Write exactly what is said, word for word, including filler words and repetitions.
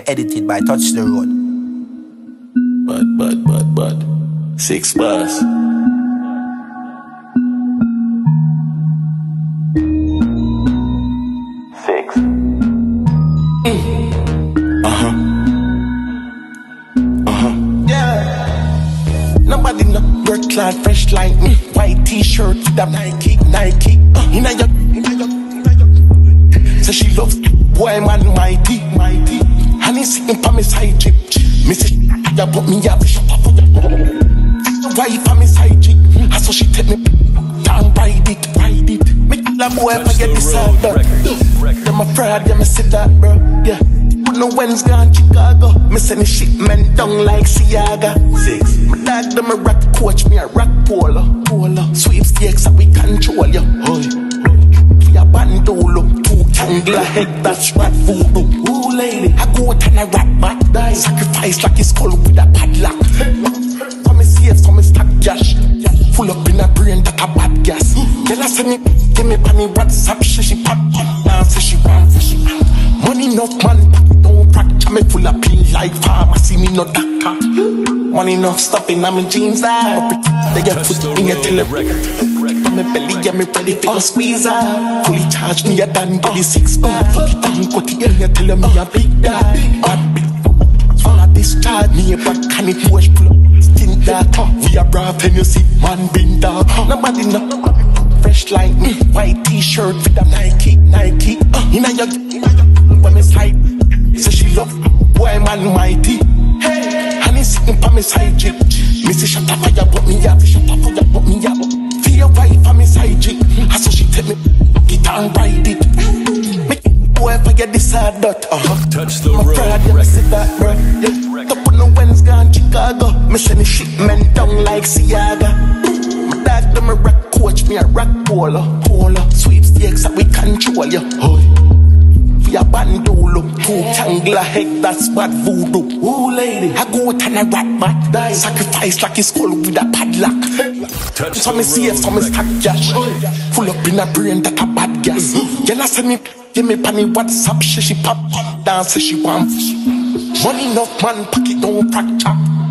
Edited by Touch the Road. But, but, but, but, six bars. Six. Mm. Uh-huh. Uh-huh. Yeah. Nobody no work clad fresh like me. White t-shirt with a Nike, Nike. Uh, inna your, inna your, inna your. Say she love boy man mighty, mighty. And he's sitting for me side chick. Me say, ya put me up, shut up for your wife on me side chick. I saw she take me down, ride it, ride it. Me tell a boy if I get this out, bro. Them afraid, yeah, me say that, bro. Yeah. But no when's gone Chicago. Me send the shit men down like Siaga. Six. My dog, them a rock coach, me a rock polo. Polo. Sweepstakes, that we control you. Oh. A bandolo, two tangler head, that's what voodoo. Ooh lady, I go out and I rap back, die. Sacrifice like it's skull with a padlock. Come me safe, come me stack cash. Full up in a brain that a bad gas. Girl I send it, give me money WhatsApp, she she pop pop down, say she want, say she want. Money enough man, don't fracture me full of pill like pharmacy, me no doctor. Money enough stuff in my jeans, I they get foot in your telerecord. Me belly, yeah, me ready for squeeze out. Fully charged me a dan belly six pack. Fuck it and cut it, yeah, you tell me a big dad. Bad big full of discharge. Me a bad can it wash pull up. Skin that we a bra pen you see man been down. Nobody know, fresh like me. White t-shirt with a Nike, Nike. Uh, inna your, when me side. Say she love boy man mighty. Hey, and he's sitting for me side chick. Me say shut up for ya, put me up, shut up for ya, put me up. Your wife on me side chick. I saw she take me get and ride it. Make boy if I get this hard dot. Uh-huh. Touch the road. My friend, yeah, sit that, bro. Yeah. Top on the when's gone Chicago. Me send the shit men down like Siaga. My dog them a rock coach, me a rock polo. Polo. Sweepstakes that we control you. Oh. We a bandolo, two tangler head, that's bad voodoo. Ooh lady, I go out and I rap back, die. Sacrifice like it's skull with a padlock. Touch so me safe, so me stack cash. Full up in a brain that a bad gas. Girl I send me, give me panny WhatsApp, she she pop pop down, say she want. Money enough man, pocket don't fracture.